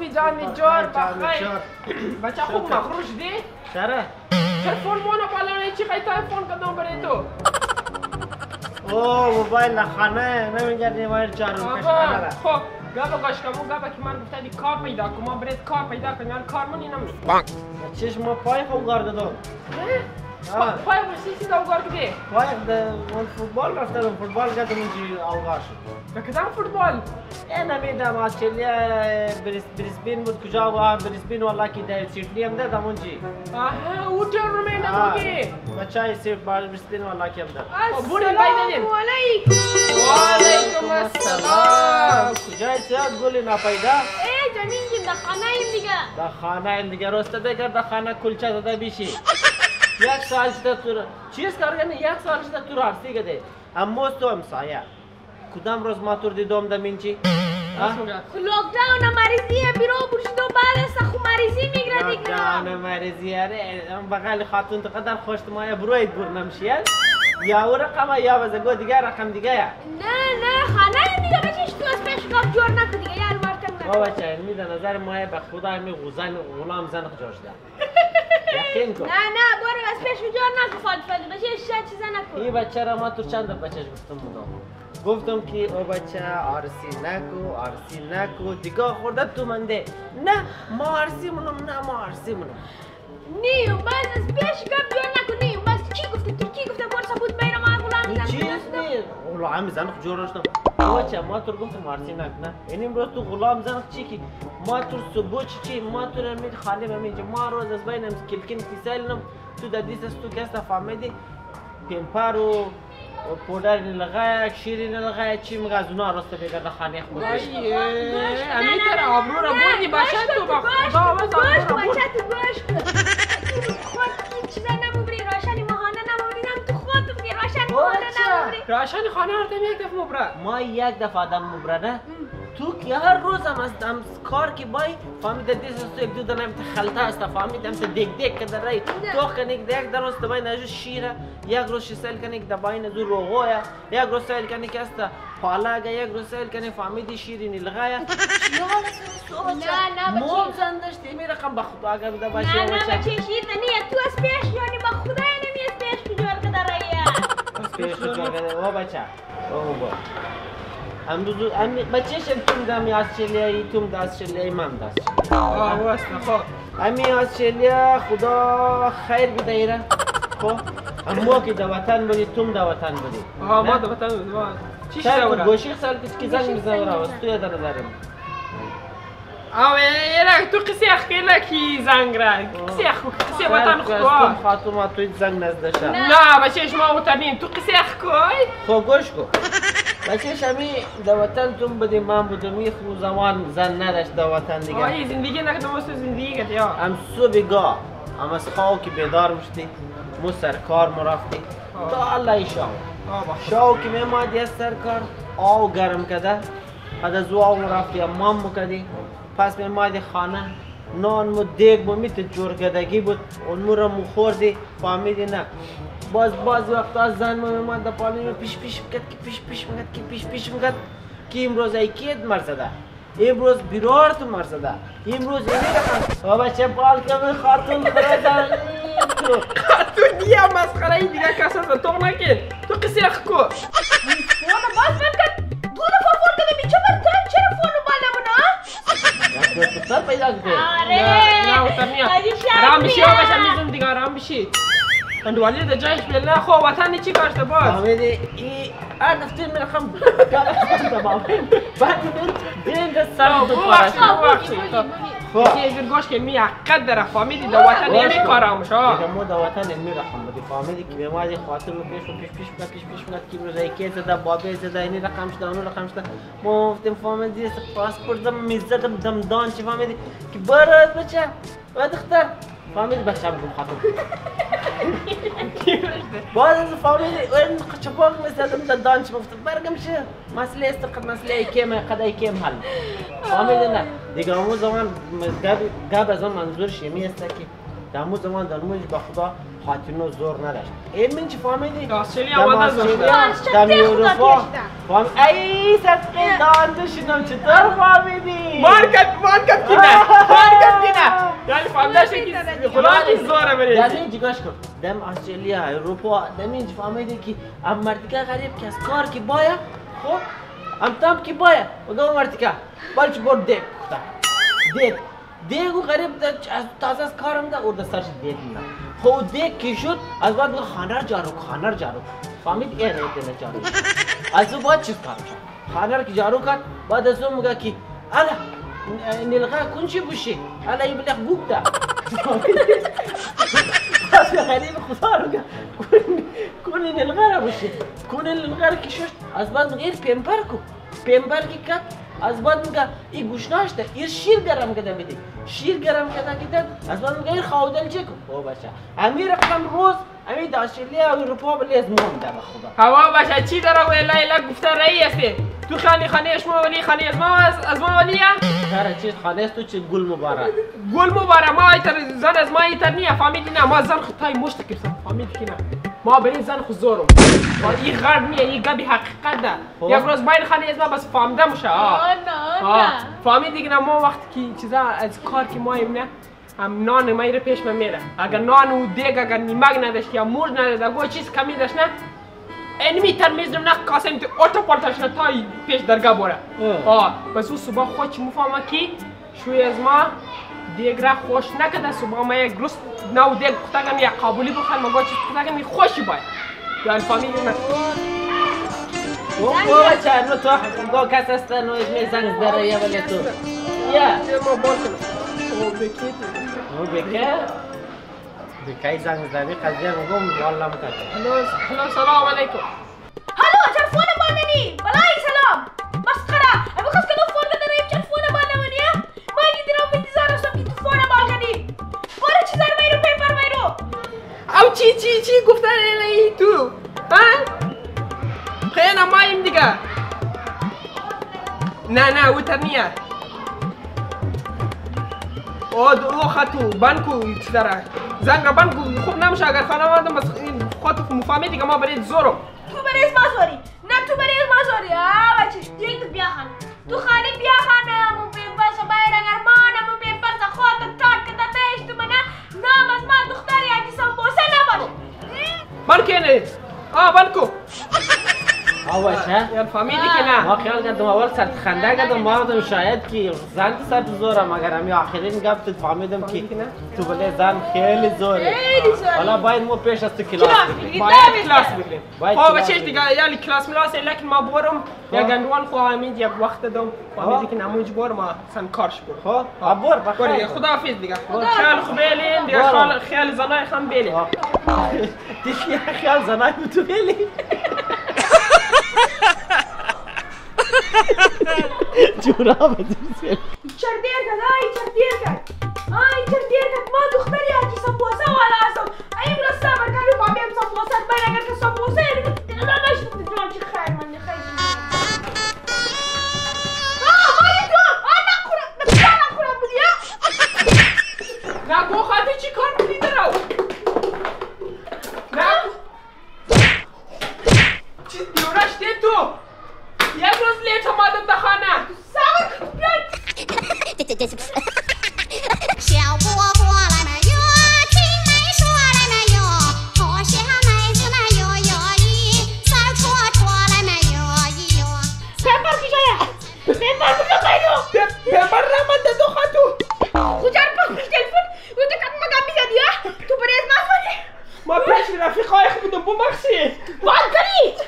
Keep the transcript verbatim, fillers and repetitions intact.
فامیلی جان جار بخیر. بچه خوب مخروش دی؟ چرا؟ تلفن مانو بالانه چی خیلی تلفن کدام برای تو؟ اوه موبایل خانه نمیگردی موبایل چارو کشانه. خب گابا گاش کمو گابا که من گفته دی کار پیدا کن ما برید کار پیدا کن یعنی کار منی نمی. چیش ما پای خوب گارده دو. پای برسی سی دو گارده دی؟ پای من فوتبال رفته دم فوتبال گردم اینجی آلگاش. به کدام فوتبال؟ این نمیدم استرالیا بریسبین بود کجا بود بریسبین والله کی در سیدنی هم دادم اونجی. آها او تورنمنت بودی. بچهای سیف بار بریسبین والله کی هم داد. السلام علیکم. وعلیکم السلام. کجای سیاد گلی نپیدا؟ ای جانین در خانه ایم دیگه. در خانه ایم دیگه راسته بگر در خانه کلچه داده بیشی. یک سال شده تو چیز کارگنی یک سال شده تو راستی گده. اموز تو امسایه. کدام روز ما تور دیدم دمینچی؟ لوکداون مریضیه بیرو برشدو بعد از خو مریضی میگره دیگه. لوکداون مریضیه ره بغل خاتون تو قدر خوشت مایه بروید بور نمشیه یا او رقم یا بزگو دیگه رقم دیگه یا نه نه خانه دیگه بچش تو از پیش گفت جور نکن دیگه یا المارتن او بچه علمی در نظر مایه به خدا می غزن غلام زنخ جاشده یقین کن نه نه برو از پیش جور نکن فالت فالت بچش شاید چیزا نکن این بچه را ما تو چند بچهش گفتم بودم گفتم که او بچه آرسی نکو آرسی نکو دیگه خورده تو منده نه ما آرسی منم نه ما آرسی منم نیو باز از پیش گفت جور نکن نیو باز چی گفته ترکی گفته برسا بود بیرم غلام زن چیز نیست غلام زن جور رشتم بچه ما تو گفتم آرسی نک نه این امروز تو غلام زن چی کی ما تو صبح چی ما تو رمید خالی بمینج ما روز از بینم کلکن کیسالنم تو دادیس تو کستا فهمیدی پیمپارو پودر نلغای شیری نلغای چی میگه از اونا راسته بگه در خانه خود بایی امی تر آبرو را بردی باشه تو با خدا باش باشه تو باش خود این چیزا نموبری روشنی ماهانه نموبری تو خود بگی روشنی ماهانه نموبری روشنی خانه هر دم یک دفعه مبره ما یک دفعه آدم مبره نه تو که هر روز هم از دم کار که بای فهمیده دیس تو یک دو دانه هم خلطه است فهمیدم تو دیگ دیگ که در رای تو کنیک دیگ در روز دبای نجو شیره یک روز شیسل کنیک دبای نجو روغویا یک روز سیل کنیک است پالاگا یک روز سیل کنیک فهمیدی شیری نلغایا نه نه موم زندش تیمی رقم بخود آگه بده باشه نه نه بچه شیر نیه تو از پیش یعنی با خدای نمی از پیش کجور که در رایه از پیش کجور که در او بچه او با امروز امی بچه‌ش توم دمی استرالیایی توم دست استرالیایی من دست آه واسه خب امی استرالیا خدا خیر بده ایره خب امو که در وطن بودی توم در وطن بودی آه ما در وطن بودی چی شده ورا گوشی سال که زنگ میزنه ورا تو یاد ندارم آه ایره تو قصه اخیره کی زنگ را قصه اخو قصه وطن خدا خاطر تو زنگ نزدشه نه بچه‌ش ما وطنیم تو قصه اخوی خب گوش کن بچه‌ش امی در وطن توم بودی من بودم می خو زمان زن نداشت در وطن دیگه آه زندگی نکردم واسه زندگی کرد یا ام صبح گاه ام از خواب که بیدار میشتی مو سرکار مرافتی تا الله ایشان شاو که میمادی از سرکار آو گرم کده بعد از او آو مرافتی امام مکدی پس میمادی خانه نان مو دیگ مو میت جور کدگی بود اون مو را مو خوردی فهمیدی نه باز باز وقتا زن مو میماد در پالین پیش پیش میکد که پیش پیش میکد که پیش پیش میکد که امروز ایکید مرزده امروز بیرارت مرزده امروز اینی رقم و بچه بال که من خاتون خردن خاتون نیا مسخره ای دیگه کسا تو توق نکن تو قصه اخ کو فونو باز من کن دو دفعه فون کده بیچه برتن چرا فونو بال نمونا؟ یک دوستر پیدا کده نه نه اوتر نیا رام بشی و بشم میزون دیگه رام بشی اندوالی در جایش بیل نه خب وطن چی کاشته باز فهمیدی ای هر دفتر میرخم کارشتم دباویم بعد من دین دست سر دو پارشتم خب یه جور گوش که می حقیقت داره فهمیدی در وطن نمی کارمش ها دیگه مو در وطن میرخم بودی فهمیدی که بیماری خاطر رو پیش و پیش پیش میکرد پیش پیش میکرد که روزایی که زده بابه زده اینی رقم شده اونو رقم شده ما گفتیم فهمیدی پاسپورت دم میزدم دم دان چی فهمیدی که برات بچه و دختر فهمیدی بچه بگم خاطر باز از فهمیدی این چپاق میزدم در دان چی گفتم برگم شه مسئله است قد مسئله کم قد کم حل فهمیدی نه دیگه همون زمان گاب از آن منظور شمی است که در همون زمان در موج به خدا خاطرینو زور نداشت این من چی فهمیدی؟ استرالیا آمده زور داشت دم اروپا فهم ای صدقه دانده شدم چطور فهمیدی؟ مارکت مارکت کی نه مارکت کی نه یعنی فهمیده شد که خدا زوره بریزی دم اینجا گوش کن دم استرالیا اروپا دم اینجا فهمیدی که ام مردکه غریب که از کار که باید خب ام تام که باید و دو مردکه بلچ برد دیگ کتا دیگ دیگو غریب تازه از کارم ده ارده سرش دیگ میدم خب دیگ که شد از بعد بگه خانه جارو خانه جارو فهمید این رای دل جارو از او باید چیز کارم شد خانه که جارو کرد بعد از اون میگه که الا نلغه کنچی بوشی الا یبلغ بوک ده از غریب خدا رو گه کن نلغه رو بوشی کن نلغه رو که شد از بعد میگه پیمپر کو پیمپر که کد از بعد میگه این گوش ناشته این شیر گرم کده میده شیر گرم کده کده از بعد میگه این خودل چه کن او باشه امیر رقم روز امیر استرالیا و اروپا بلیز مونده به خدا هوا باشه چی داره و الا الا گفته رئیسه تو خانه خانه شما ولی خانه از ما از ما ولیه هر چیز خانه است تو چه گل مبارک گل مبارک ما ایتر زن از ما ایتر نیه فهمیدی نه ما زن خدای مشت کردم فهمیدی که نه ما بریم زن خود زورم این غرب نیه این گبی حقیقت ده یک روز باید خانه از ما بس فهمده میشه آه نه فهمیدی که نه ما وقتی که چیزا از کار که ما ایم نه هم نان ما ایره پیش من میره اگر نان و دیگ اگر نیمک نداشت یا مرد نداشت اگر چیز کمی داشت نه اینمی ترمیزم نه کاسم تو اوتو پالتاش نه تا پیش درگاه بوره آه بس او صبح خود چی مفهمه کی شوی از ما دیگ را خوش نکده صبح ما یک روز نو دیگ کتاگم یا قابلی بخواد ما چیز کتاگم خوشی باید یعنی فهمیدی نه او بچه نو تو گو کس است نو اسم زنگ داره یا ولی تو یا ما بولتم او بکیتی او بکه بکای زنگ داری قضیه میگم والله مکرد هلو هلو سلام علیکم هلو تلفون باننی بلای سلام مسخره ابو خس کدو فون بده ریم تلفون باننیه ما گیدرام انتظار هستم که تلفون بالکنی برو چیزار میرو پیپر میرو او چی چی چی گفتن ای تو ها خیلی مایم دیگه نه نه او ترنیه او دو خطو بانکو چی داره زنگ بانکو خوب نمیشه اگر خانواده بس خاطر مفهمی دیگه ما برید زورم تو بریز مازوری نه تو بریز مازوری آه بچه دیگه تو بیا خان تو خانه بیا خانه مو پیمپر سا باید اگر مانه مو پیمپر سا خواهد تاک کتا تایش تو منه نام از من دختری اگه سنبوسه نباش بانکه نه آه بانکو او بچه یار فهمیدی که نه ما خیال کردم اول سر خنده کردم باردم شاید که زن تو سر زورم مگر همی آخرین گفت تو فهمیدم که تو بله زن خیلی زوره خیلی زوره. حالا باید ما پیش از تو کلاس بگیریم باید کلاس بگیریم باید خب کلاس بچهش دیگه یعنی کلاس ملاسه لیکن ما برم یا گندوان خواهمید یک وقت دم فهمیدی که نمونج برم ما سن کارش برم خب عبور برو بخیر خدا حافظ دیگه خیال خوب بیلین دیگه خیال خیال زنای خم بیلین دیگه خیال زنای تو بیلی جورا بدوزیم چر دیر کد آی چر دیر کد آی چر دیر کد ما دختری اگه سنبوسه والا هستم ای برو صبر کنی با بیم سنبوسه باید اگر که سنبوسه اینو نه نشتم دیدم چی خیر من خیلی آه مالی تو آه نکورم نکورم نکورم بودی نه گو خاطر چی کار بودی درو نه چی دیورش دی تو یک روز لیت آمدم در خانه صبر کن بیاید 小蝈蝈来没有，青梅说来没有，脱下妹子那哟哟咦，三戳戳来没有咦哟。 پیمپر کی جایه پیمپر کجا خیلی پیمپر رحمت دو خاتو کجا پاک تلفن و تو کم مگم میزدی ها تو بریز مازوری ما پیش رفیقای خودم بو مخشی بانکری